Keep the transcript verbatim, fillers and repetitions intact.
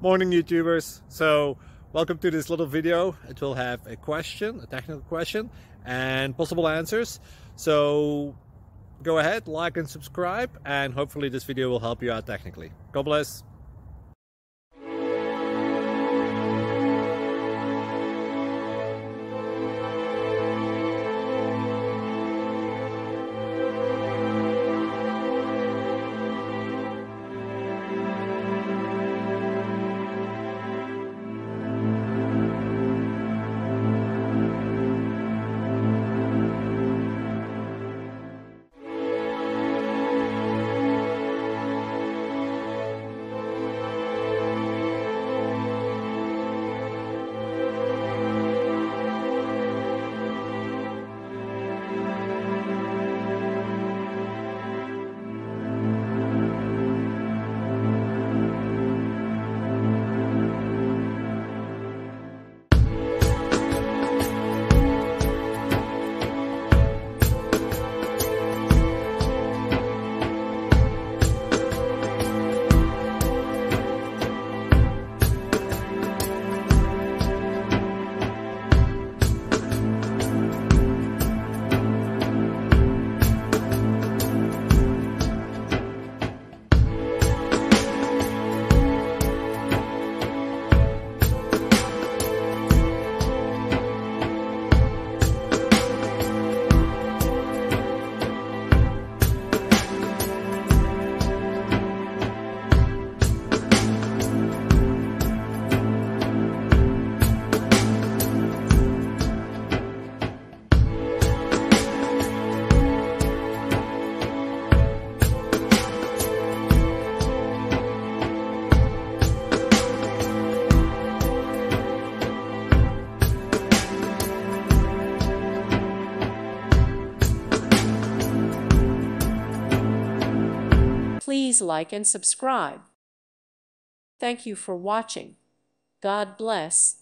Morning YouTubers. So welcome to this little video. It will have a question, a technical question, and possible answers. So go ahead, like and subscribe, and hopefully this video will help you out technically. God bless. Please like and subscribe. Thank you for watching. God bless.